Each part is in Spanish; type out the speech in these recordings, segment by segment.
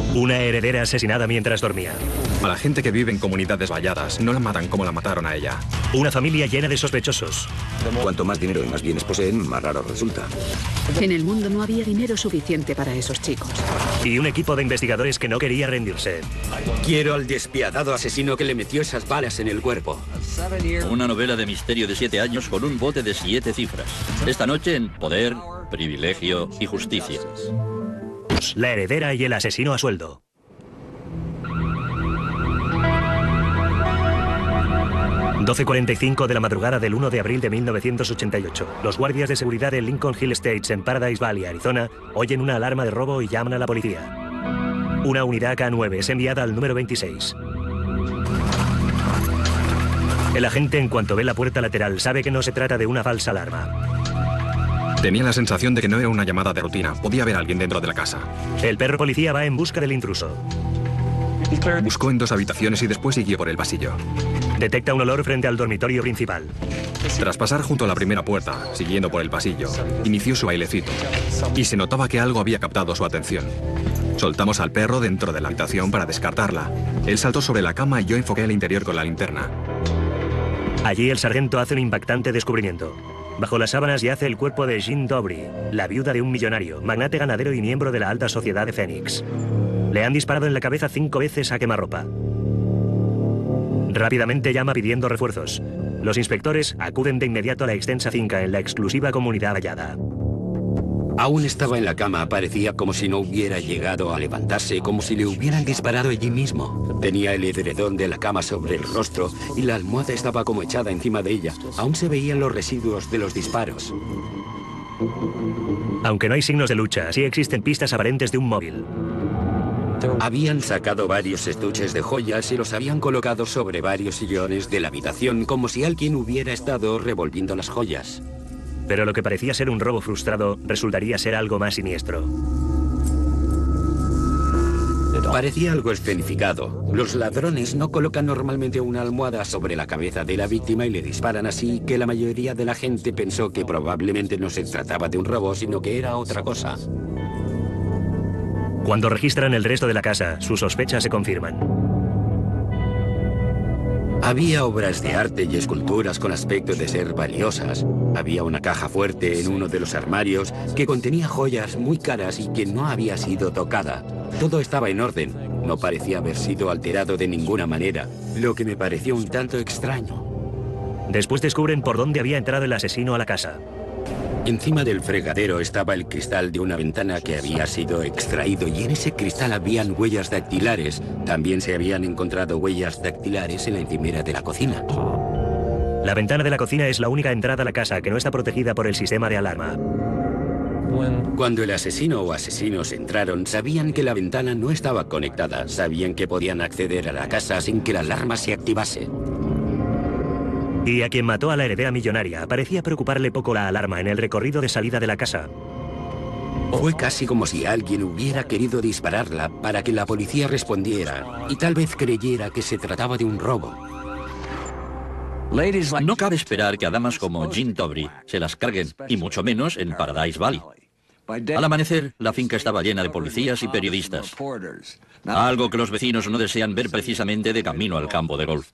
Una heredera asesinada mientras dormía. A la gente que vive en comunidades valladas no la matan como la mataron a ella. Una familia llena de sospechosos. Cuanto más dinero y más bienes poseen, más raro resulta. En el mundo no había dinero suficiente para esos chicos. Y un equipo de investigadores que no quería rendirse. Quiero al despiadado asesino que le metió esas balas en el cuerpo. Una novela de misterio de 7 años con un bote de 7 cifras. Esta noche en Poder, Privilegio y Justicia. La heredera y el asesino a sueldo. ...12:45 de la madrugada del 1 de abril de 1988. Los guardias de seguridad de Lincoln Hill Estates en Paradise Valley, Arizona, oyen una alarma de robo y llaman a la policía. Una unidad K9 es enviada al número 26. El agente, en cuanto ve la puerta lateral, sabe que no se trata de una falsa alarma. Tenía la sensación de que no era una llamada de rutina. Podía haber alguien dentro de la casa. El perro policía va en busca del intruso. Buscó en 2 habitaciones y después siguió por el pasillo. Detecta un olor frente al dormitorio principal. Tras pasar junto a la primera puerta, siguiendo por el pasillo, inició su bailecito. Y se notaba que algo había captado su atención. Soltamos al perro dentro de la habitación para descartarla. Él saltó sobre la cama y yo enfoqué el interior con la linterna. Allí el sargento hace un impactante descubrimiento. Bajo las sábanas yace el cuerpo de Jean Dobry, la viuda de un millonario, magnate ganadero y miembro de la alta sociedad de Phoenix. Le han disparado en la cabeza 5 veces a quemarropa. Rápidamente llama pidiendo refuerzos. Los inspectores acuden de inmediato a la extensa finca en la exclusiva comunidad vallada. Aún estaba en la cama, parecía como si no hubiera llegado a levantarse, como si le hubieran disparado allí mismo. Tenía el edredón de la cama sobre el rostro y la almohada estaba como echada encima de ella. Aún se veían los residuos de los disparos. Aunque no hay signos de lucha, sí existen pistas aparentes de un móvil. Habían sacado varios estuches de joyas y los habían colocado sobre varios sillones de la habitación, como si alguien hubiera estado revolviendo las joyas. Pero lo que parecía ser un robo frustrado resultaría ser algo más siniestro. Parecía algo escenificado. Los ladrones no colocan normalmente una almohada sobre la cabeza de la víctima y le disparan así que la mayoría de la gente pensó que probablemente no se trataba de un robo, sino que era otra cosa. Cuando registran el resto de la casa, sus sospechas se confirman. Había obras de arte y esculturas con aspecto de ser valiosas. Había una caja fuerte en uno de los armarios que contenía joyas muy caras y que no había sido tocada. Todo estaba en orden. No parecía haber sido alterado de ninguna manera, lo que me pareció un tanto extraño. Después descubren por dónde había entrado el asesino a la casa. Encima del fregadero estaba el cristal de una ventana que había sido extraído y en ese cristal habían huellas dactilares. También se habían encontrado huellas dactilares en la encimera de la cocina. La ventana de la cocina es la única entrada a la casa que no está protegida por el sistema de alarma. Cuando el asesino o asesinos entraron, sabían que la ventana no estaba conectada. Sabían que podían acceder a la casa sin que la alarma se activase. Y a quien mató a la heredera millonaria parecía preocuparle poco la alarma en el recorrido de salida de la casa. Fue casi como si alguien hubiera querido dispararla para que la policía respondiera y tal vez creyera que se trataba de un robo. No cabe esperar que a damas como Jean Dobry se las carguen, y mucho menos en Paradise Valley. Al amanecer, la finca estaba llena de policías y periodistas. Algo que los vecinos no desean ver precisamente de camino al campo de golf.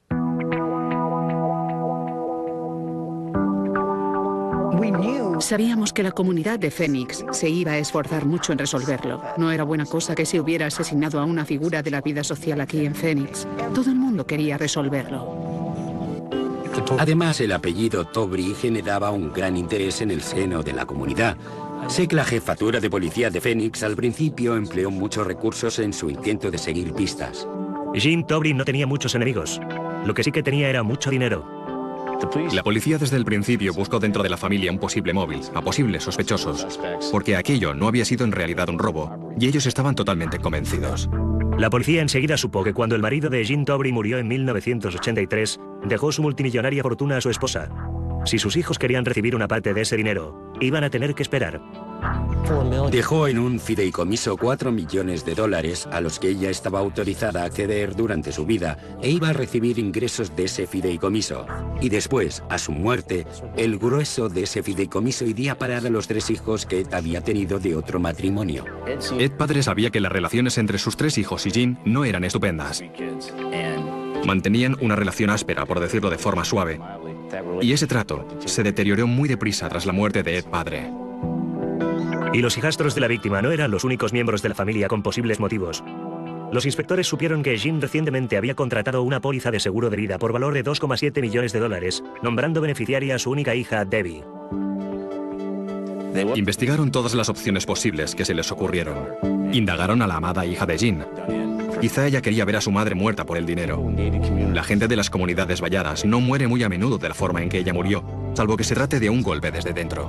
Sabíamos que la comunidad de Phoenix se iba a esforzar mucho en resolverlo. No era buena cosa que se hubiera asesinado a una figura de la vida social aquí en Phoenix. Todo el mundo quería resolverlo. Además, el apellido Dobry generaba un gran interés en el seno de la comunidad. Sé que la jefatura de policía de Phoenix al principio empleó muchos recursos en su intento de seguir pistas. Jean Dobry no tenía muchos enemigos. Lo que sí que tenía era mucho dinero. La policía desde el principio buscó dentro de la familia un posible móvil, a posibles sospechosos, porque aquello no había sido en realidad un robo, y ellos estaban totalmente convencidos. La policía enseguida supo que cuando el marido de Jean Dobry murió en 1983, dejó su multimillonaria fortuna a su esposa. Si sus hijos querían recibir una parte de ese dinero, iban a tener que esperar. Dejó en un fideicomiso 4 millones de dólares a los que ella estaba autorizada a acceder durante su vida e iba a recibir ingresos de ese fideicomiso. Y después, a su muerte, el grueso de ese fideicomiso iría a parar a los 3 hijos que Ed había tenido de otro matrimonio. Ed padre sabía que las relaciones entre sus 3 hijos y Jean no eran estupendas. Mantenían una relación áspera, por decirlo de forma suave. Y ese trato se deterioró muy deprisa tras la muerte de Ed padre. Y los hijastros de la víctima no eran los únicos miembros de la familia con posibles motivos. Los inspectores supieron que Jean recientemente había contratado una póliza de seguro de vida por valor de 2,7 millones de dólares, nombrando beneficiaria a su única hija, Debbie. Investigaron todas las opciones posibles que se les ocurrieron. Indagaron a la amada hija de Jean. Quizá ella quería ver a su madre muerta por el dinero. La gente de las comunidades valladas no muere muy a menudo de la forma en que ella murió, salvo que se trate de un golpe desde dentro.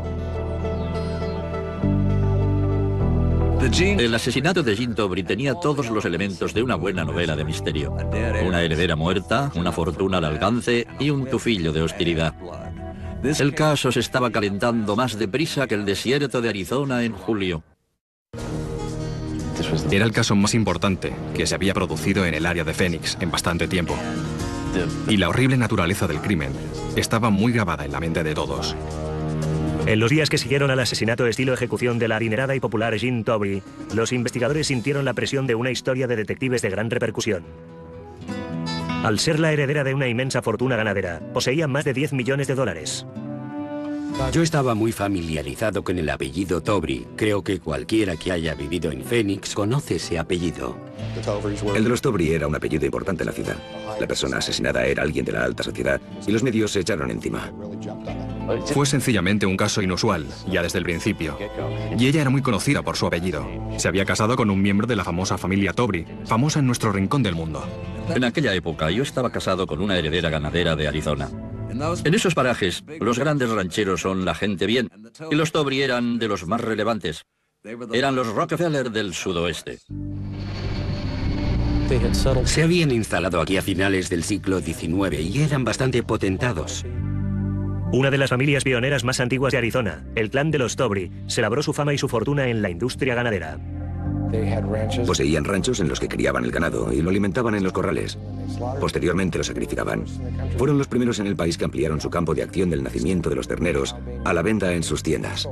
El asesinato de Jean Tobry tenía todos los elementos de una buena novela de misterio. Una heredera muerta, una fortuna al alcance y un tufillo de hostilidad. El caso se estaba calentando más deprisa que el desierto de Arizona en julio. Era el caso más importante que se había producido en el área de Phoenix en bastante tiempo. Y la horrible naturaleza del crimen estaba muy grabada en la mente de todos. En los días que siguieron al asesinato estilo ejecución de la adinerada y popular Jean Tobry, los investigadores sintieron la presión de una historia de detectives de gran repercusión. Al ser la heredera de una inmensa fortuna ganadera, poseía más de 10 millones de dólares. Yo estaba muy familiarizado con el apellido Tobry. Creo que cualquiera que haya vivido en Phoenix conoce ese apellido. El de los Tobry era un apellido importante en la ciudad. La persona asesinada era alguien de la alta sociedad y los medios se echaron encima. Fue sencillamente un caso inusual, ya desde el principio. Y ella era muy conocida por su apellido. Se había casado con un miembro de la famosa familia Tobry, famosa en nuestro rincón del mundo. En aquella época yo estaba casado con una heredera ganadera de Arizona. En esos parajes, los grandes rancheros son la gente bien, y los Tobry eran de los más relevantes. Eran los Rockefeller del sudoeste. Se habían instalado aquí a finales del siglo XIX y eran bastante potentados. Una de las familias pioneras más antiguas de Arizona, el clan de los Tobry, se labró su fama y su fortuna en la industria ganadera. Poseían ranchos en los que criaban el ganado y lo alimentaban en los corrales. Posteriormente lo sacrificaban. Fueron los primeros en el país que ampliaron su campo de acción del nacimiento de los terneros a la venta en sus tiendas.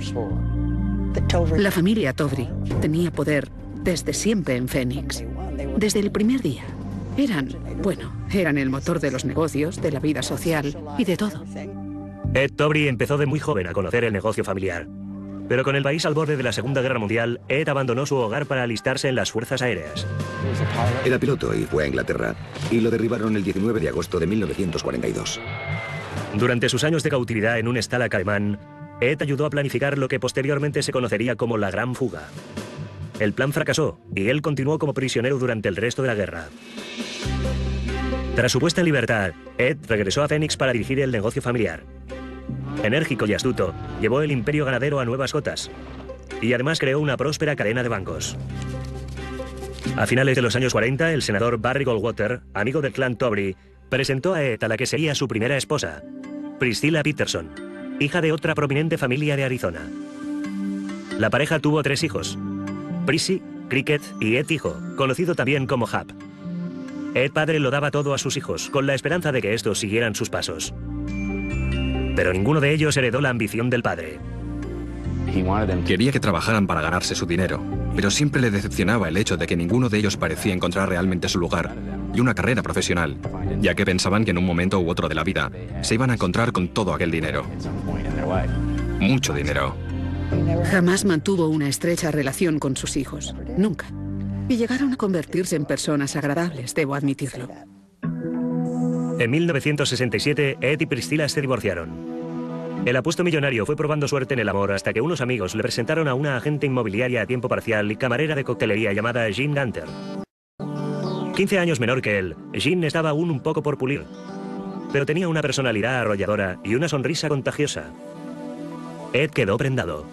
La familia Tobry tenía poder desde siempre en Phoenix. Desde el primer día. Eran el motor de los negocios, de la vida social y de todo. Ed Tobry empezó de muy joven a conocer el negocio familiar. Pero con el país al borde de la Segunda Guerra Mundial, Ed abandonó su hogar para alistarse en las Fuerzas Aéreas. Era piloto y fue a Inglaterra, y lo derribaron el 19 de agosto de 1942. Durante sus años de cautividad en un Stalag alemán, Ed ayudó a planificar lo que posteriormente se conocería como la Gran Fuga. El plan fracasó, y él continuó como prisionero durante el resto de la guerra. Tras su puesta en libertad, Ed regresó a Phoenix para dirigir el negocio familiar. Enérgico y astuto, llevó el imperio ganadero a nuevas cotas y además creó una próspera cadena de bancos. A finales de los años 40, el senador Barry Goldwater, amigo del clan Tobry, presentó a Ed a la que sería su primera esposa, Priscilla Peterson, hija de otra prominente familia de Arizona. La pareja tuvo 3 hijos, Prissy, Cricket y Ed hijo, conocido también como Hap. Ed padre lo daba todo a sus hijos, con la esperanza de que estos siguieran sus pasos. Pero ninguno de ellos heredó la ambición del padre. Quería que trabajaran para ganarse su dinero, pero siempre le decepcionaba el hecho de que ninguno de ellos parecía encontrar realmente su lugar y una carrera profesional, ya que pensaban que en un momento u otro de la vida se iban a encontrar con todo aquel dinero. Mucho dinero. Jamás mantuvo una estrecha relación con sus hijos. Nunca. Y llegaron a convertirse en personas agradables, debo admitirlo. En 1967, Ed y Priscilla se divorciaron. El apuesto millonario fue probando suerte en el amor hasta que unos amigos le presentaron a una agente inmobiliaria a tiempo parcial y camarera de coctelería llamada Jean Gunter. 15 años menor que él, Jean estaba aún un poco por pulir, pero tenía una personalidad arrolladora y una sonrisa contagiosa. Ed quedó prendado.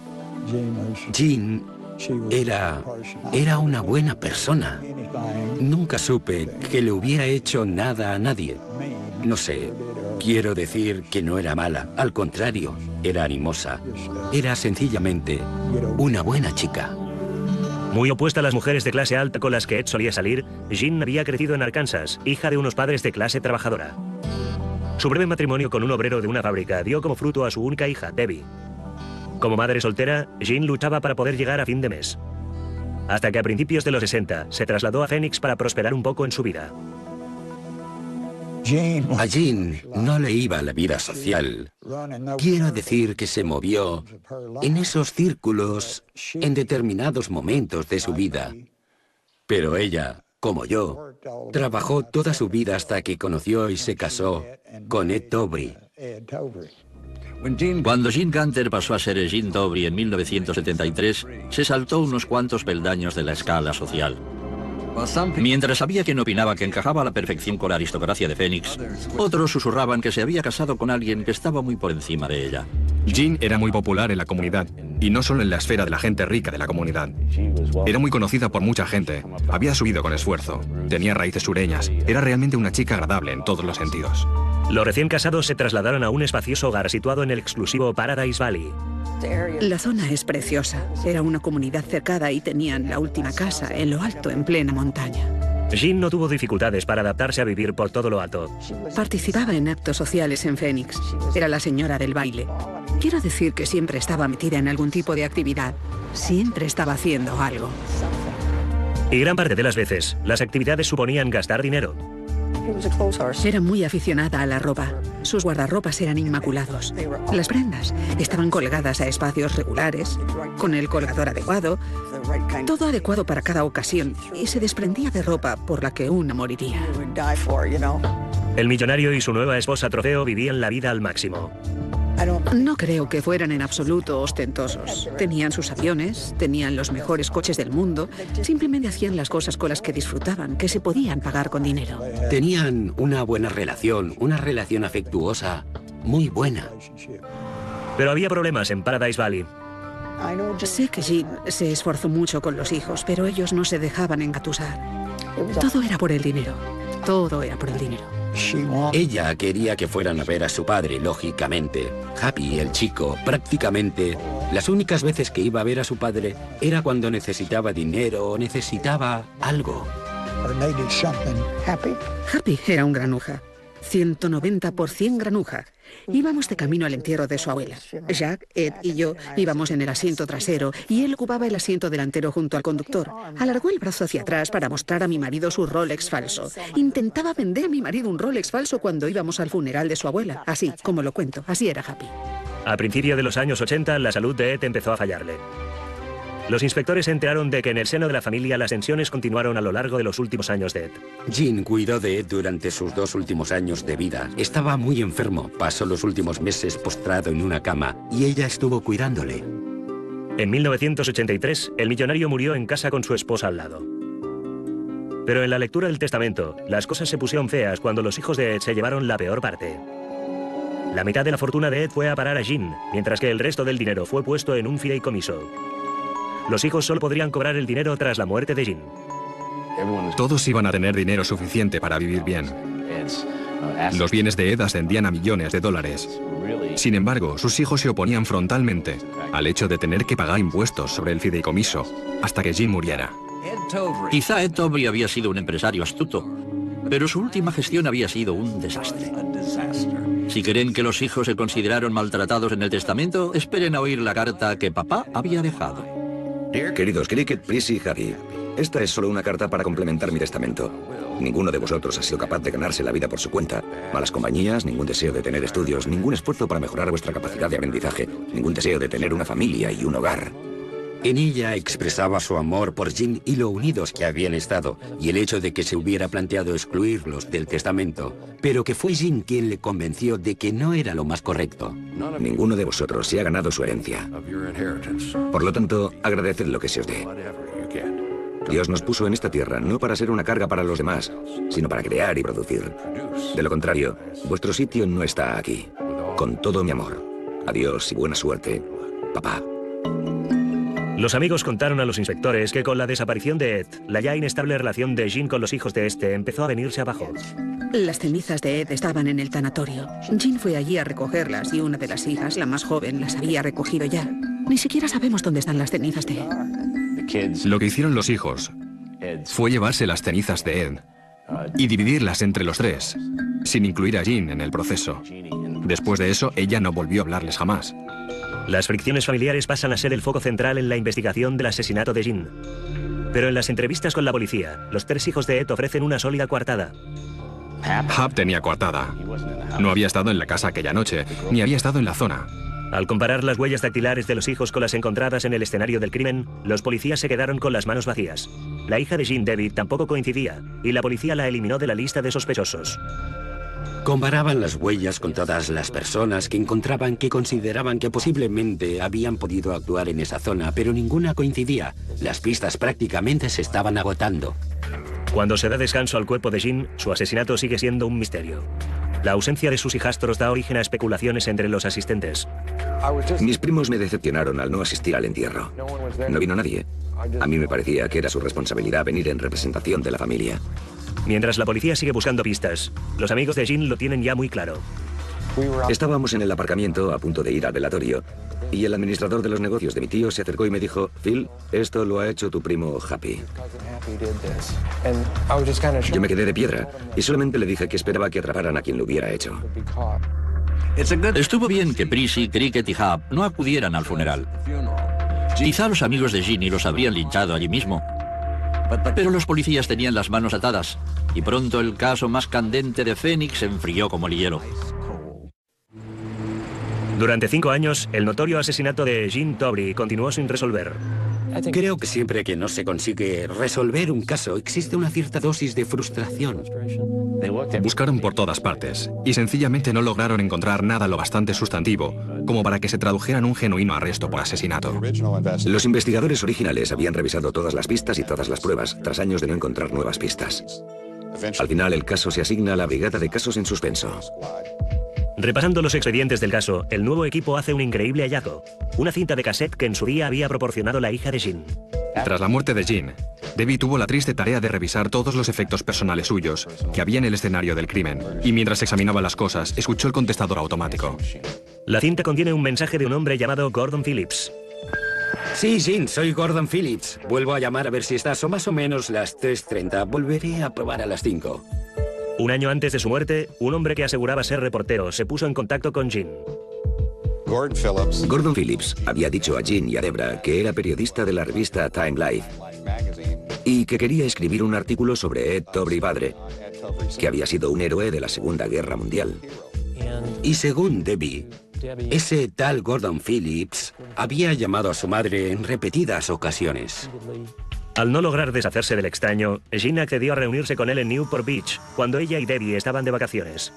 Jean era una buena persona. Nunca supe que le hubiera hecho nada a nadie. No sé, quiero decir que no era mala. Al contrario, era animosa. Era sencillamente Una buena chica. Muy opuesta a las mujeres de clase alta con las que Ed solía salir, Jean había crecido en Arkansas, hija de unos padres de clase trabajadora. Su breve matrimonio con un obrero de una fábrica dio como fruto a su única hija, Debbie. Como madre soltera, Jean luchaba para poder llegar a fin de mes. Hasta que a principios de los 60 se trasladó a Phoenix para prosperar un poco en su vida. A Jean no le iba la vida social. Quiero decir que se movió en esos círculos en determinados momentos de su vida. Pero ella, como yo, trabajó toda su vida hasta que conoció y se casó con Ed Dobry. Cuando Jean Gunter pasó a ser Jean Dobry en 1973, se saltó unos cuantos peldaños de la escala social. Mientras sabía quien opinaba que encajaba a la perfección con la aristocracia de Phoenix, otros susurraban que se había casado con alguien que estaba muy por encima de ella. Jean era muy popular en la comunidad, y no solo en la esfera de la gente rica de la comunidad. Era muy conocida por mucha gente, había subido con esfuerzo, tenía raíces sureñas, era realmente una chica agradable en todos los sentidos. Los recién casados se trasladaron a un espacioso hogar situado en el exclusivo Paradise Valley. La zona es preciosa. Era una comunidad cercada y tenían la última casa en lo alto, en plena montaña. Jean no tuvo dificultades para adaptarse a vivir por todo lo alto. Participaba en actos sociales en Phoenix. Era la señora del baile. Quiero decir que siempre estaba metida en algún tipo de actividad. Siempre estaba haciendo algo. Y gran parte de las veces, las actividades suponían gastar dinero. Era muy aficionada a la ropa. Sus guardarropas eran inmaculados. Las prendas estaban colgadas a espacios regulares, con el colgador adecuado, todo adecuado para cada ocasión, y se desprendía de ropa por la que una moriría. El millonario y su nueva esposa trofeo vivían la vida al máximo. No creo que fueran en absoluto ostentosos. Tenían sus aviones, tenían los mejores coches del mundo, simplemente hacían las cosas con las que disfrutaban, que se podían pagar con dinero. Tenían una buena relación, una relación afectuosa muy buena. Pero había problemas en Paradise Valley. Sé que Jean se esforzó mucho con los hijos, pero ellos no se dejaban engatusar. Todo era por el dinero. Todo era por el dinero. Ella quería que fueran a ver a su padre, lógicamente. Happy, el chico, prácticamente las únicas veces que iba a ver a su padre era cuando necesitaba dinero o necesitaba algo. Happy era un granuja. 190% granuja. Íbamos de camino al entierro de su abuela. Jack, Ed y yo íbamos en el asiento trasero y él ocupaba el asiento delantero junto al conductor. Alargó el brazo hacia atrás para mostrar a mi marido su Rolex falso. Intentaba vender a mi marido un Rolex falso cuando íbamos al funeral de su abuela. Así, como lo cuento, así era Happy. A principios de los años 80, la salud de Ed empezó a fallarle. Los inspectores se enteraron de que en el seno de la familia las tensiones continuaron a lo largo de los últimos años de Ed. Jean cuidó de Ed durante sus 2 últimos años de vida. Estaba muy enfermo, pasó los últimos meses postrado en una cama y ella estuvo cuidándole. En 1983, el millonario murió en casa con su esposa al lado. Pero en la lectura del testamento, las cosas se pusieron feas cuando los hijos de Ed se llevaron la peor parte. La mitad de la fortuna de Ed fue a parar a Jean, mientras que el resto del dinero fue puesto en un fideicomiso. Los hijos solo podrían cobrar el dinero tras la muerte de Jean. Todos iban a tener dinero suficiente para vivir bien. Los bienes de Ed ascendían a millones de dólares. Sin embargo, sus hijos se oponían frontalmente al hecho de tener que pagar impuestos sobre el fideicomiso hasta que Jean muriera. Quizá Ed Dobry había sido un empresario astuto, pero su última gestión había sido un desastre. Si creen que los hijos se consideraron maltratados en el testamento, esperen a oír la carta que papá había dejado. Queridos Cricket, Prissy y Harry, esta es solo una carta para complementar mi testamento. Ninguno de vosotros ha sido capaz de ganarse la vida por su cuenta. Malas compañías, ningún deseo de tener estudios, ningún esfuerzo para mejorar vuestra capacidad de aprendizaje, ningún deseo de tener una familia y un hogar. En ella expresaba su amor por Jean y lo unidos que habían estado, y el hecho de que se hubiera planteado excluirlos del testamento, pero que fue Jean quien le convenció de que no era lo más correcto. Ninguno de vosotros se ha ganado su herencia. Por lo tanto, agradeced lo que se os dé. Dios nos puso en esta tierra no para ser una carga para los demás, sino para crear y producir. De lo contrario, vuestro sitio no está aquí. Con todo mi amor. Adiós y buena suerte, papá. Los amigos contaron a los inspectores que con la desaparición de Ed, la ya inestable relación de Jean con los hijos de este empezó a venirse abajo. Las cenizas de Ed estaban en el tanatorio. Jean fue allí a recogerlas y una de las hijas, la más joven, las había recogido ya. Ni siquiera sabemos dónde están las cenizas de Ed. Lo que hicieron los hijos fue llevarse las cenizas de Ed y dividirlas entre los tres, sin incluir a Jean en el proceso. Después de eso, ella no volvió a hablarles jamás. Las fricciones familiares pasan a ser el foco central en la investigación del asesinato de Jean. Pero en las entrevistas con la policía, los 3 hijos de Ed ofrecen una sólida coartada. Hap tenía coartada. No había estado en la casa aquella noche, ni había estado en la zona. Al comparar las huellas dactilares de los hijos con las encontradas en el escenario del crimen, los policías se quedaron con las manos vacías. La hija de Jean, Debbie, tampoco coincidía, y la policía la eliminó de la lista de sospechosos. Comparaban las huellas con todas las personas que encontraban que consideraban que posiblemente habían podido actuar en esa zona, pero ninguna coincidía. Las pistas prácticamente se estaban agotando. Cuando se da descanso al cuerpo de Jean, su asesinato sigue siendo un misterio. La ausencia de sus hijastros da origen a especulaciones entre los asistentes. Mis primos me decepcionaron al no asistir al entierro. No vino nadie. A mí me parecía que era su responsabilidad venir en representación de la familia. Mientras la policía sigue buscando pistas, los amigos de Jean lo tienen ya muy claro. Estábamos en el aparcamiento a punto de ir al velatorio y el administrador de los negocios de mi tío se acercó y me dijo: Phil, esto lo ha hecho tu primo Happy. Yo me quedé de piedra y solamente le dije que esperaba que atraparan a quien lo hubiera hecho. Estuvo bien que Prissy, Cricket y Hap no acudieran al funeral. Quizá los amigos de Ginny los habrían linchado allí mismo. Pero los policías tenían las manos atadas y pronto el caso más candente de Phoenix se enfrió como el hielo. Durante 5 años, el notorio asesinato de Jean Tobre continuó sin resolver. Creo que siempre que no se consigue resolver un caso, existe una cierta dosis de frustración. Buscaron por todas partes y sencillamente no lograron encontrar nada lo bastante sustantivo como para que se tradujeran un genuino arresto por asesinato. Los investigadores originales habían revisado todas las pistas y todas las pruebas, tras años de no encontrar nuevas pistas. Al final, el caso se asigna a la Brigada de Casos en Suspenso. Repasando los expedientes del caso, el nuevo equipo hace un increíble hallazgo. Una cinta de cassette que en su día había proporcionado la hija de Jean. Tras la muerte de Jean, Debbie tuvo la triste tarea de revisar todos los efectos personales suyos que había en el escenario del crimen, y mientras examinaba las cosas, escuchó el contestador automático. La cinta contiene un mensaje de un hombre llamado Gordon Phillips. Sí, Jean, soy Gordon Phillips. Vuelvo a llamar a ver si estás, son más o menos las 3:30. Volveré a probar a las 5. Un año antes de su muerte, un hombre que aseguraba ser reportero se puso en contacto con Jean. Gordon Phillips había dicho a Jean y a Debra que era periodista de la revista Time Life y que quería escribir un artículo sobre Ed Tobre padre, que había sido un héroe de la Segunda Guerra Mundial. Y según Debbie, ese tal Gordon Phillips había llamado a su madre en repetidas ocasiones. Al no lograr deshacerse del extraño, Jean accedió a reunirse con él en Newport Beach, cuando ella y Debbie estaban de vacaciones.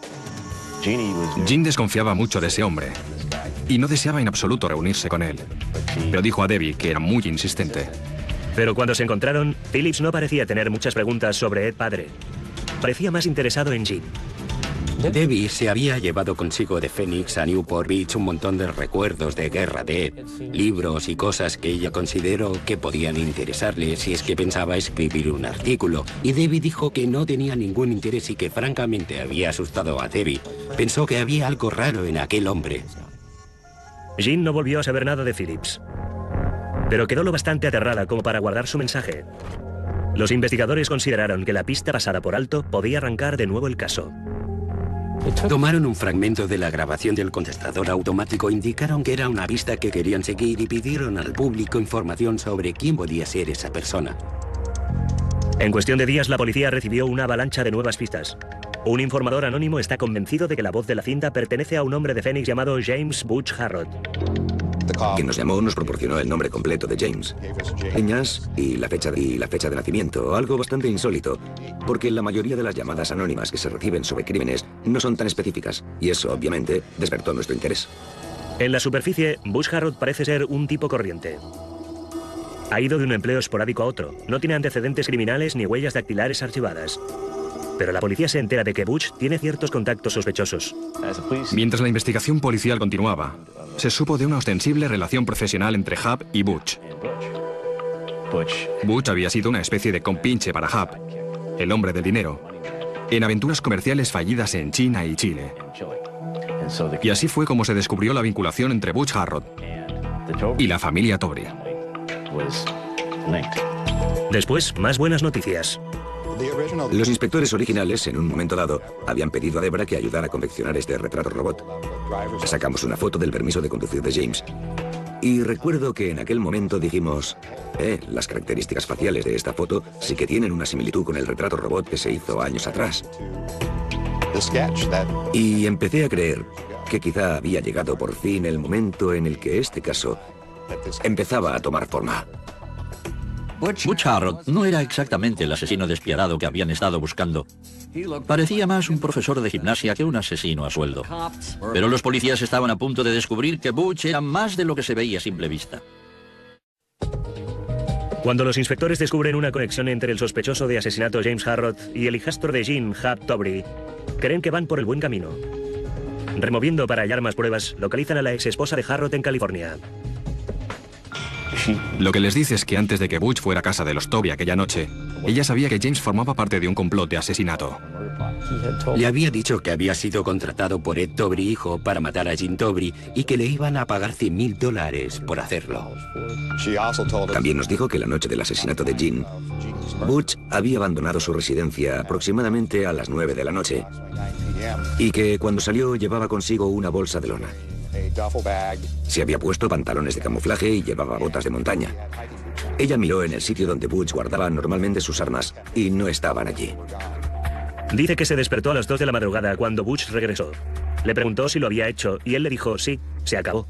Jean desconfiaba mucho de ese hombre y no deseaba en absoluto reunirse con él, pero dijo a Debbie que era muy insistente. Pero cuando se encontraron, Phillips no parecía tener muchas preguntas sobre Ed padre. Parecía más interesado en Jean. Debbie se había llevado consigo de Phoenix a Newport Beach un montón de recuerdos de guerra de Ed, libros y cosas que ella consideró que podían interesarle si es que pensaba escribir un artículo. Y Debbie dijo que no tenía ningún interés y que francamente había asustado a Debbie. Pensó que había algo raro en aquel hombre. Jean no volvió a saber nada de Phillips, pero quedó lo bastante aterrada como para guardar su mensaje. Los investigadores consideraron que la pista pasada por alto podía arrancar de nuevo el caso. Tomaron un fragmento de la grabación del contestador automático, indicaron que era una pista que querían seguir y pidieron al público información sobre quién podía ser esa persona. En cuestión de días, la policía recibió una avalancha de nuevas pistas. Un informador anónimo está convencido de que la voz de la cinta pertenece a un hombre de Phoenix llamado James Butch Harrod. Quien nos llamó nos proporcionó el nombre completo de James, señas y la fecha de nacimiento, algo bastante insólito, porque la mayoría de las llamadas anónimas que se reciben sobre crímenes no son tan específicas, y eso obviamente despertó nuestro interés. En la superficie, Butch Harrod parece ser un tipo corriente. Ha ido de un empleo esporádico a otro, no tiene antecedentes criminales ni huellas dactilares archivadas. Pero la policía se entera de que Butch tiene ciertos contactos sospechosos. Mientras la investigación policial continuaba, se supo de una ostensible relación profesional entre Hap y Butch. Butch había sido una especie de compinche para Hap, el hombre del dinero, en aventuras comerciales fallidas en China y Chile. Y así fue como se descubrió la vinculación entre Butch Harrod y la familia Tobry. Después, más buenas noticias. Los inspectores originales, en un momento dado, habían pedido a Debra que ayudara a confeccionar este retrato robot. Sacamos una foto del permiso de conducir de James. Y recuerdo que en aquel momento dijimos, las características faciales de esta foto sí que tienen una similitud con el retrato robot que se hizo años atrás. Y empecé a creer que quizá había llegado por fin el momento en el que este caso empezaba a tomar forma. Butch Harrod no era exactamente el asesino despiadado que habían estado buscando. Parecía más un profesor de gimnasia que un asesino a sueldo. Pero los policías estaban a punto de descubrir que Butch era más de lo que se veía a simple vista. Cuando los inspectores descubren una conexión entre el sospechoso de asesinato James Harrod y el hijastro de Jean, Hap Tobry, creen que van por el buen camino. Removiendo para hallar más pruebas, localizan a la ex esposa de Harrod en California. Lo que les dice es que antes de que Butch fuera a casa de los Tobry aquella noche, ella sabía que James formaba parte de un complot de asesinato. Le había dicho que había sido contratado por Ed Tobry, hijo, para matar a Jean Tobry y que le iban a pagar $100,000 por hacerlo. También nos dijo que la noche del asesinato de Jean, Butch había abandonado su residencia aproximadamente a las 9 de la noche y que cuando salió llevaba consigo una bolsa de lona. Se había puesto pantalones de camuflaje y llevaba botas de montaña. Ella miró en el sitio donde Butch guardaba normalmente sus armas y no estaban allí. Dice que se despertó a las 2 de la madrugada cuando Butch regresó. Le preguntó si lo había hecho y él le dijo, sí, se acabó.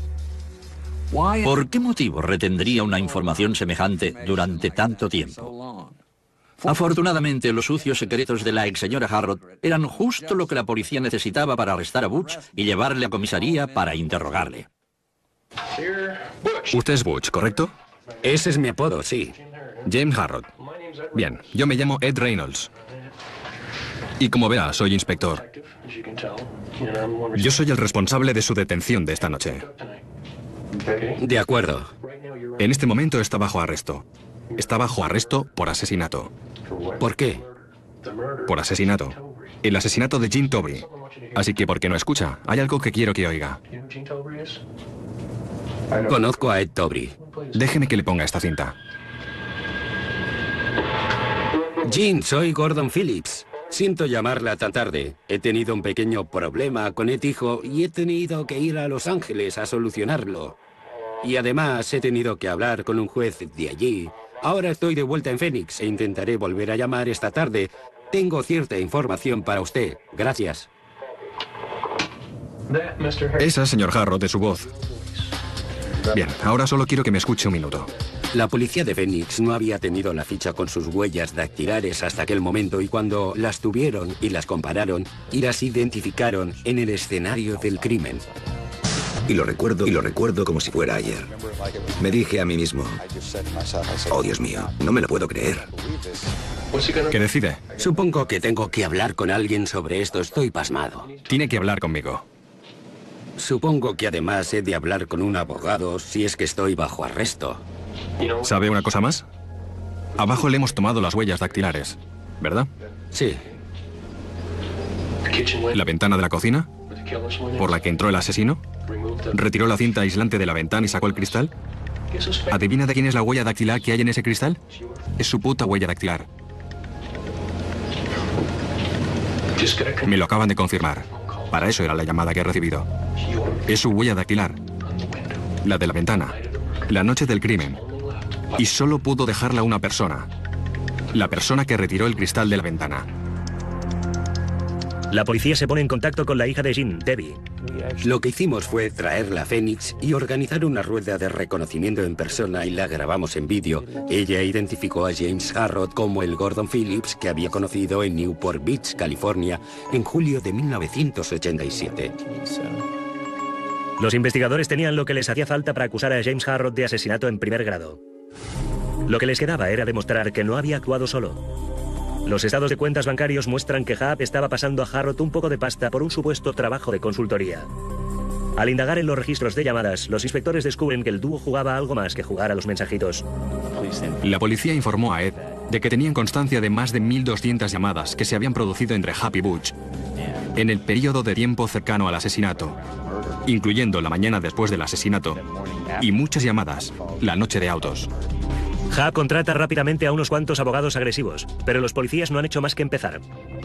¿Por qué motivo retendría una información semejante durante tanto tiempo? Afortunadamente, los sucios secretos de la ex señora Harrod eran justo lo que la policía necesitaba para arrestar a Butch y llevarle a comisaría para interrogarle. Usted es Butch, ¿correcto? Ese es mi apodo, sí. James Harrod. Bien, yo me llamo Ed Reynolds. Y como verá, soy inspector. Yo soy el responsable de su detención de esta noche. De acuerdo. En este momento está bajo arresto. Está bajo arresto por asesinato. ¿Por qué? Por asesinato. El asesinato de Jean Tobry. Así que, ¿por qué no escucha? Hay algo que quiero que oiga. Conozco a Ed Tobry. Déjeme que le ponga esta cinta. Jean, soy Gordon Phillips. Siento llamarla tan tarde. He tenido un pequeño problema con Ed, hijo, y he tenido que ir a Los Ángeles a solucionarlo. Y además he tenido que hablar con un juez de allí. Ahora estoy de vuelta en Phoenix e intentaré volver a llamar esta tarde. Tengo cierta información para usted. Gracias. Esa, señor Harrod, es su voz. Bien, ahora solo quiero que me escuche un minuto. La policía de Phoenix no había tenido la ficha con sus huellas dactilares hasta aquel momento y cuando las tuvieron y las compararon y las identificaron en el escenario del crimen. Y lo recuerdo como si fuera ayer. Me dije a mí mismo, oh Dios mío, no me lo puedo creer. ¿Qué decide? Supongo que tengo que hablar con alguien sobre esto. Estoy pasmado. Tiene que hablar conmigo. Supongo que además he de hablar con un abogado si es que estoy bajo arresto. ¿Sabe una cosa más? Abajo le hemos tomado las huellas dactilares, ¿verdad? Sí. ¿La ventana de la cocina? ¿Por la que entró el asesino? ¿Retiró la cinta aislante de la ventana y sacó el cristal? ¿Adivina de quién es la huella dactilar que hay en ese cristal? Es su puta huella dactilar. Me lo acaban de confirmar. Para eso era la llamada que he recibido. Es su huella dactilar. La de la ventana. La noche del crimen. Y solo pudo dejarla una persona. La persona que retiró el cristal de la ventana. La policía se pone en contacto con la hija de Jean, Debbie. Lo que hicimos fue traerla a Phoenix y organizar una rueda de reconocimiento en persona y la grabamos en vídeo. Ella identificó a James Harrod como el Gordon Phillips que había conocido en Newport Beach, California, en julio de 1987. Los investigadores tenían lo que les hacía falta para acusar a James Harrod de asesinato en primer grado. Lo que les quedaba era demostrar que no había actuado solo. Los estados de cuentas bancarios muestran que Hap estaba pasando a Harrod un poco de pasta por un supuesto trabajo de consultoría. Al indagar en los registros de llamadas, los inspectores descubren que el dúo jugaba algo más que jugar a los mensajitos. La policía informó a Ed de que tenían constancia de más de 1.200 llamadas que se habían producido entre Hap y Butch en el periodo de tiempo cercano al asesinato. incluyendo la mañana después del asesinato y muchas llamadas la noche de autos. Hub contrata rápidamente a unos cuantos abogados agresivos, pero los policías no han hecho más que empezar.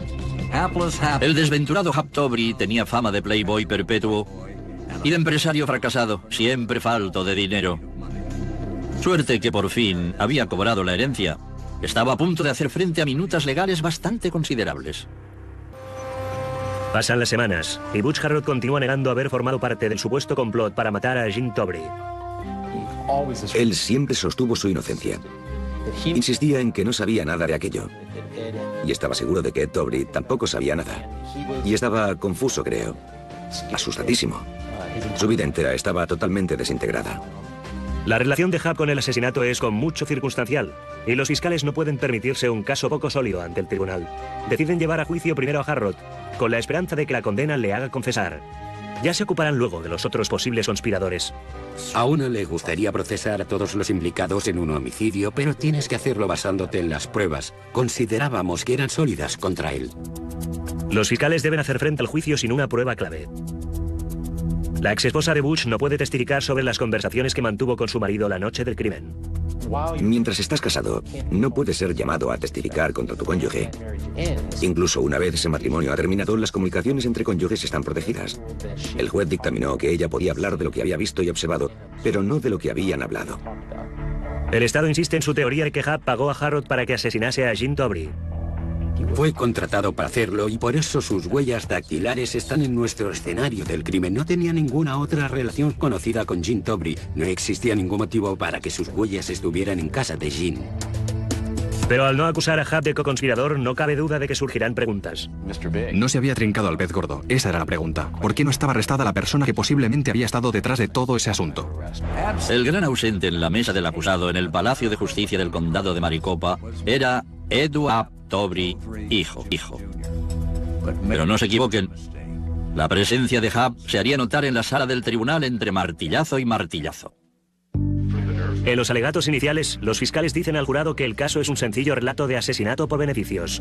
El desventurado Hub Tobry tenía fama de playboy perpetuo y de empresario fracasado, siempre falto de dinero. Suerte que por fin había cobrado la herencia. Estaba a punto de hacer frente a minutas legales bastante considerables. Pasan las semanas y Butch Harrod continúa negando haber formado parte del supuesto complot para matar a Jim Tobry. Él siempre sostuvo su inocencia. Insistía en que no sabía nada de aquello. Y estaba seguro de que Ed Tobry tampoco sabía nada. Y estaba confuso, creo. Asustadísimo. Su vida entera estaba totalmente desintegrada. La relación de Hub con el asesinato es con mucho circunstancial, y los fiscales no pueden permitirse un caso poco sólido ante el tribunal. Deciden llevar a juicio primero a Harrod, con la esperanza de que la condena le haga confesar. Ya se ocuparán luego de los otros posibles conspiradores. A uno le gustaría procesar a todos los implicados en un homicidio, pero tienes que hacerlo basándote en las pruebas. Considerábamos que eran sólidas contra él. Los fiscales deben hacer frente al juicio sin una prueba clave. La exesposa de Butch no puede testificar sobre las conversaciones que mantuvo con su marido la noche del crimen. Mientras estás casado, no puedes ser llamado a testificar contra tu cónyuge. Incluso una vez ese matrimonio ha terminado, las comunicaciones entre cónyuges están protegidas. El juez dictaminó que ella podía hablar de lo que había visto y observado, pero no de lo que habían hablado. El Estado insiste en su teoría de que Hub pagó a Harrod para que asesinase a Jim Tobry. Fue contratado para hacerlo y por eso sus huellas dactilares están en nuestro escenario del crimen. No tenía ninguna otra relación conocida con Jim Tobry. No existía ningún motivo para que sus huellas estuvieran en casa de Jim. Pero al no acusar a Hub de coconspirador, no cabe duda de que surgirán preguntas. No se había trincado al pez gordo. Esa era la pregunta. ¿Por qué no estaba arrestada la persona que posiblemente había estado detrás de todo ese asunto? El gran ausente en la mesa del acusado en el Palacio de Justicia del Condado de Maricopa era Edward Tobry, hijo. Pero no se equivoquen. La presencia de Hub se haría notar en la sala del tribunal entre martillazo y martillazo. En los alegatos iniciales, los fiscales dicen al jurado que el caso es un sencillo relato de asesinato por beneficios.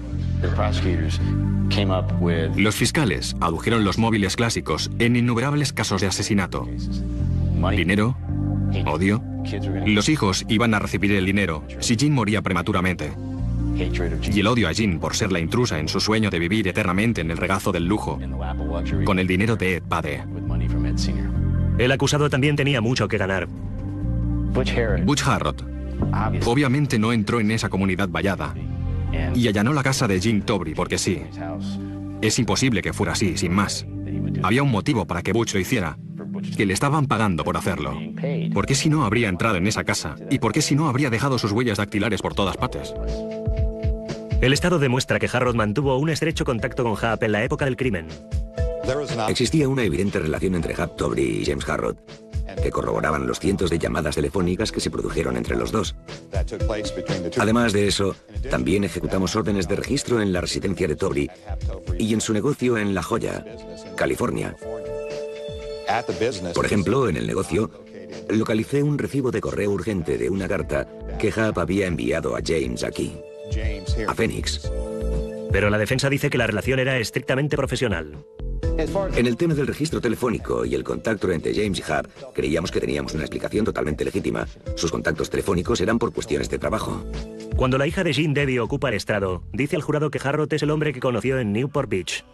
Los fiscales adujeron los móviles clásicos en innumerables casos de asesinato. Dinero, odio. Los hijos iban a recibir el dinero si Jim moría prematuramente. Y el odio a Jim por ser la intrusa en su sueño de vivir eternamente en el regazo del lujo, con el dinero de Ed padre. El acusado también tenía mucho que ganar. Butch Harrod obviamente no entró en esa comunidad vallada y allanó la casa de Jim Tobry porque sí. Es imposible que fuera así, sin más. Había un motivo para que Butch lo hiciera, que le estaban pagando por hacerlo. ¿Por qué si no habría entrado en esa casa? ¿Y por qué si no habría dejado sus huellas dactilares por todas partes? El Estado demuestra que Harrod mantuvo un estrecho contacto con Hub en la época del crimen. Existía una evidente relación entre Hub Tobry y James Harrod, que corroboraban los cientos de llamadas telefónicas que se produjeron entre los dos. Además de eso, también ejecutamos órdenes de registro en la residencia de Tobry y en su negocio en La Joya, California. Por ejemplo, en el negocio, localicé un recibo de correo urgente de una carta que Hub había enviado a James aquí, a Phoenix. Pero la defensa dice que la relación era estrictamente profesional. En el tema del registro telefónico y el contacto entre James y Hub, creíamos que teníamos una explicación totalmente legítima. Sus contactos telefónicos eran por cuestiones de trabajo. Cuando la hija de Jim, Debbie, ocupa el estrado, dice al jurado que Harrod es el hombre que conoció en Newport Beach.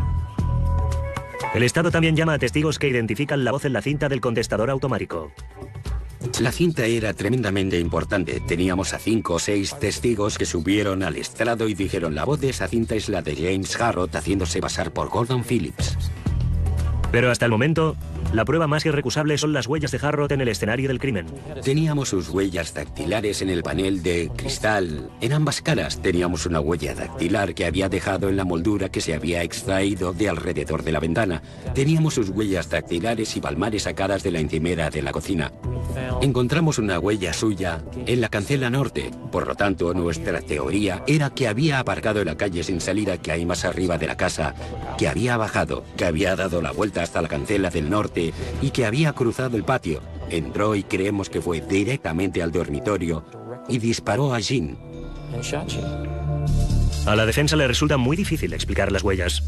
El Estado también llama a testigos que identifican la voz en la cinta del contestador automático. La cinta era tremendamente importante. Teníamos a 5 o 6 testigos que subieron al estrado y dijeron: la voz de esa cinta es la de James Harrod haciéndose pasar por Gordon Phillips. Pero hasta el momento, la prueba más irrecusable son las huellas de Harrod en el escenario del crimen. Teníamos sus huellas dactilares en el panel de cristal. En ambas caras teníamos una huella dactilar que había dejado en la moldura que se había extraído de alrededor de la ventana. Teníamos sus huellas dactilares y palmares sacadas de la encimera de la cocina. Encontramos una huella suya en la cancela norte. Por lo tanto, nuestra teoría era que había aparcado en la calle sin salida que hay más arriba de la casa, que había bajado, que había dado la vuelta hasta la cancela del norte y que había cruzado el patio. Entró y creemos que fue directamente al dormitorio y disparó a Jim. A la defensa le resulta muy difícil explicar las huellas.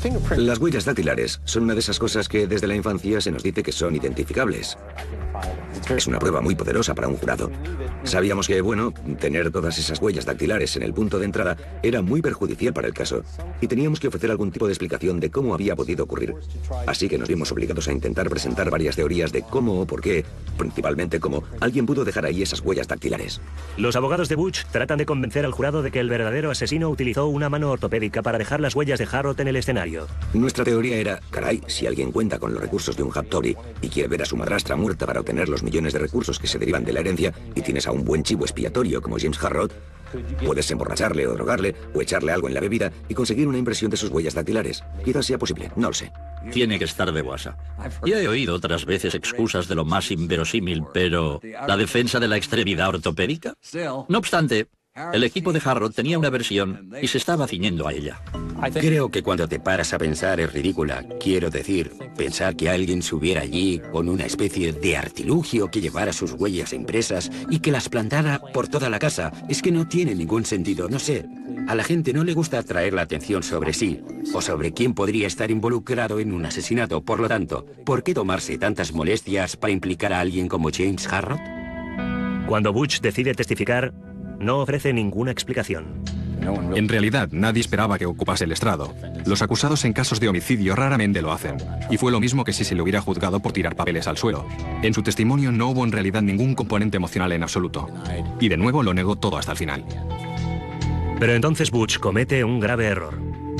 Las huellas dactilares son una de esas cosas que desde la infancia se nos dice que son identificables. Es una prueba muy poderosa para un jurado. Sabíamos que, bueno, tener todas esas huellas dactilares en el punto de entrada era muy perjudicial para el caso, y teníamos que ofrecer algún tipo de explicación de cómo había podido ocurrir. Así que nos vimos obligados a intentar presentar varias teorías de cómo o por qué, principalmente cómo alguien pudo dejar ahí esas huellas dactilares. Los abogados de Butch tratan de convencer al jurado de que el verdadero asesino utilizó una mano ortopédica para dejar las huellas de Harrod en el escenario. Nuestra teoría era, caray, si alguien cuenta con los recursos de un Hap Tobri y quiere ver a su madrastra muerta para obtener los millones de recursos que se derivan de la herencia, y tienes a un buen chivo expiatorio como James Harrod, puedes emborracharle o drogarle o echarle algo en la bebida y conseguir una impresión de sus huellas dactilares. Quizás sea posible, no lo sé. Tiene que estar de guasa. Ya he oído otras veces excusas de lo más inverosímil, pero ¿la defensa de la extremidad ortopédica? No obstante, el equipo de Harrod tenía una versión y se estaba ciñendo a ella. Creo que cuando te paras a pensar es ridícula. Quiero decir, pensar que alguien subiera allí con una especie de artilugio que llevara sus huellas impresas y que las plantara por toda la casa, es que no tiene ningún sentido, no sé. A la gente no le gusta atraer la atención sobre sí o sobre quién podría estar involucrado en un asesinato. Por lo tanto, ¿por qué tomarse tantas molestias para implicar a alguien como James Harrod? Cuando Butch decide testificar, no ofrece ninguna explicación. En realidad, nadie esperaba que ocupase el estrado. Los acusados en casos de homicidio raramente lo hacen, y fue lo mismo que si se le hubiera juzgado por tirar papeles al suelo. En su testimonio no hubo en realidad ningún componente emocional en absoluto, y de nuevo lo negó todo hasta el final. Pero entonces Butch comete un grave error.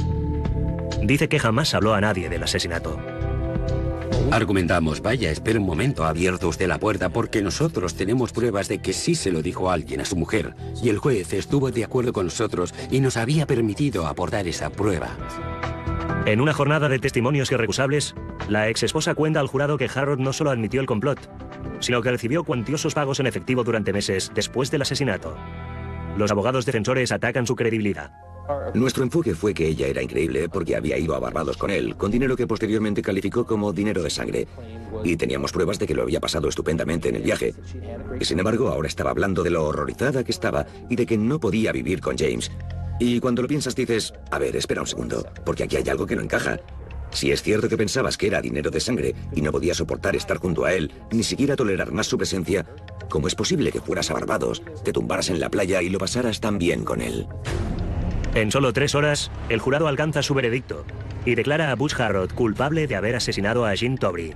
Dice que jamás habló a nadie del asesinato. Argumentamos, vaya, espera un momento, ha abierto usted la puerta porque nosotros tenemos pruebas de que sí se lo dijo a alguien, a su mujer, y el juez estuvo de acuerdo con nosotros y nos había permitido aportar esa prueba. En una jornada de testimonios irrecusables, la exesposa cuenta al jurado que Harrod no solo admitió el complot, sino que recibió cuantiosos pagos en efectivo durante meses después del asesinato. Los abogados defensores atacan su credibilidad. Nuestro enfoque fue que ella era increíble porque había ido a Barbados con él, con dinero que posteriormente calificó como dinero de sangre. Y teníamos pruebas de que lo había pasado estupendamente en el viaje. Y sin embargo, ahora estaba hablando de lo horrorizada que estaba y de que no podía vivir con James. Y cuando lo piensas dices, a ver, espera un segundo, porque aquí hay algo que no encaja. Si es cierto que pensabas que era dinero de sangre y no podías soportar estar junto a él, ni siquiera tolerar más su presencia, ¿cómo es posible que fueras a Barbados, te tumbaras en la playa y lo pasaras tan bien con él? En solo 3 horas, el jurado alcanza su veredicto y declara a Butch Harrod culpable de haber asesinado a Jean Tobri.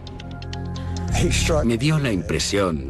Me dio la impresión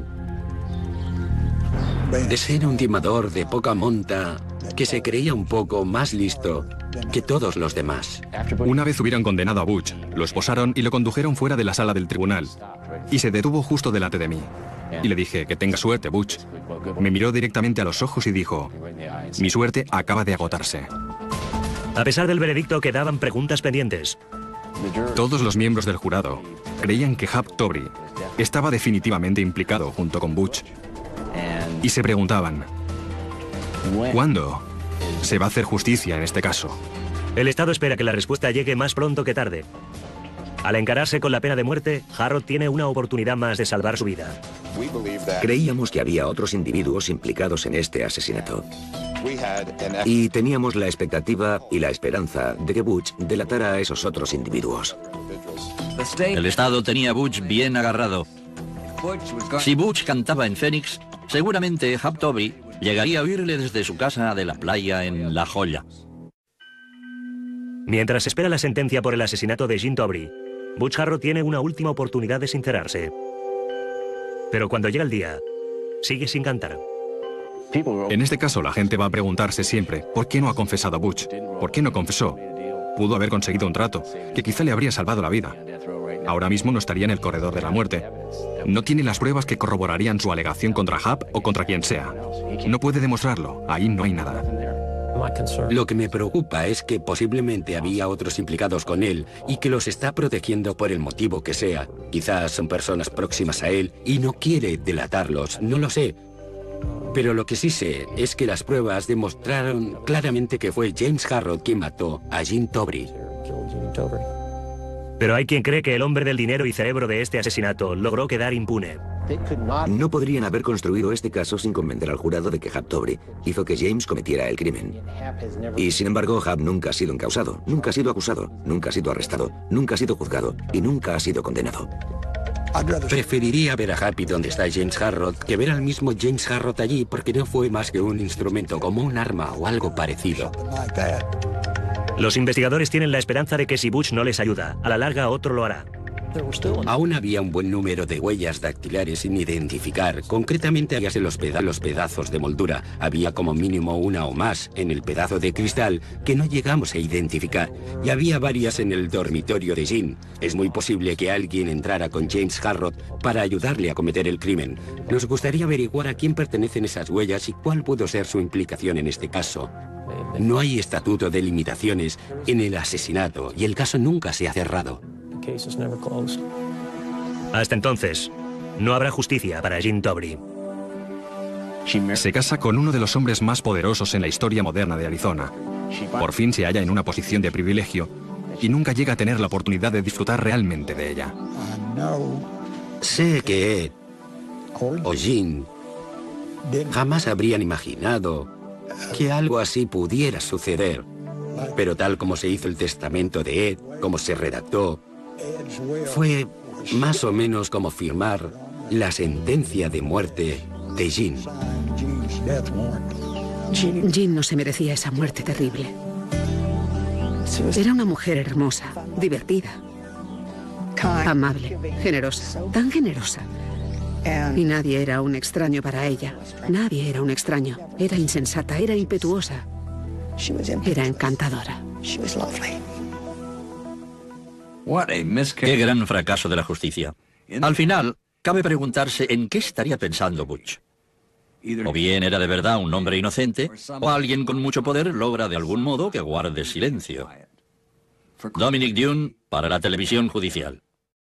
de ser un timador de poca monta que se creía un poco más listo que todos los demás. Una vez hubieron condenado a Butch, lo esposaron y lo condujeron fuera de la sala del tribunal, y se detuvo justo delante de mí. Y le dije, que tenga suerte, Butch. Me miró directamente a los ojos y dijo, mi suerte acaba de agotarse. A pesar del veredicto, quedaban preguntas pendientes. Todos los miembros del jurado creían que Hap Tobri estaba definitivamente implicado junto con Butch. Y se preguntaban, ¿cuándo se va a hacer justicia en este caso? El Estado espera que la respuesta llegue más pronto que tarde. Al encararse con la pena de muerte, Harrod tiene una oportunidad más de salvar su vida. Creíamos que había otros individuos implicados en este asesinato. Y teníamos la expectativa y la esperanza de que Butch delatara a esos otros individuos. El Estado tenía a Butch bien agarrado. Si Butch cantaba en Phoenix, seguramente Hap Tobri llegaría a oírle desde su casa de la playa en La Joya. Mientras espera la sentencia por el asesinato de Jean Tobri, Butch Harrod tiene una última oportunidad de sincerarse. Pero cuando llega el día, sigue sin cantar. En este caso, la gente va a preguntarse siempre, ¿por qué no ha confesado Butch? ¿Por qué no confesó? Pudo haber conseguido un trato, que quizá le habría salvado la vida. Ahora mismo no estaría en el corredor de la muerte. No tiene las pruebas que corroborarían su alegación contra Hap o contra quien sea. No puede demostrarlo, ahí no hay nada. Lo que me preocupa es que posiblemente había otros implicados con él y que los está protegiendo por el motivo que sea. Quizás son personas próximas a él y no quiere delatarlos, no lo sé. Pero lo que sí sé es que las pruebas demostraron claramente que fue James Harrod quien mató a Jean Tobri. Pero hay quien cree que el hombre del dinero y cerebro de este asesinato logró quedar impune. No podrían haber construido este caso sin convencer al jurado de que Hab Tobri hizo que James cometiera el crimen. Y sin embargo, Hab nunca ha sido encausado, nunca ha sido acusado, nunca ha sido arrestado, nunca ha sido juzgado y nunca ha sido condenado. Preferiría ver a Happy donde está James Harrod que ver al mismo James Harrod allí, porque no fue más que un instrumento, como un arma o algo parecido. Los investigadores tienen la esperanza de que si Butch no les ayuda, a la larga otro lo hará. Aún había un buen número de huellas dactilares sin identificar. Concretamente, había los pedazos de moldura. Había como mínimo una o más en el pedazo de cristal que no llegamos a identificar. Y había varias en el dormitorio de Jean. Es muy posible que alguien entrara con James Harrod para ayudarle a cometer el crimen. Nos gustaría averiguar a quién pertenecen esas huellas y cuál pudo ser su implicación en este caso. No hay estatuto de limitaciones en el asesinato y el caso nunca se ha cerrado. Hasta entonces, no habrá justicia para Jean Tobri. Se casa con uno de los hombres más poderosos en la historia moderna de Arizona. Por fin se halla en una posición de privilegio y nunca llega a tener la oportunidad de disfrutar realmente de ella. Sé que Ed o Jean jamás habrían imaginado que algo así pudiera suceder. Pero tal como se hizo el testamento de Ed, como se redactó, fue más o menos como firmar la sentencia de muerte de Jean. Jean no se merecía esa muerte terrible. Era una mujer hermosa, divertida, amable, generosa, tan generosa. Y nadie era un extraño para ella. Nadie era un extraño. Era insensata, era impetuosa. Era encantadora. Qué gran fracaso de la justicia. Al final, cabe preguntarse en qué estaría pensando Butch. O bien era de verdad un hombre inocente, o alguien con mucho poder logra de algún modo que guarde silencio. Dominic Dunne para la televisión judicial.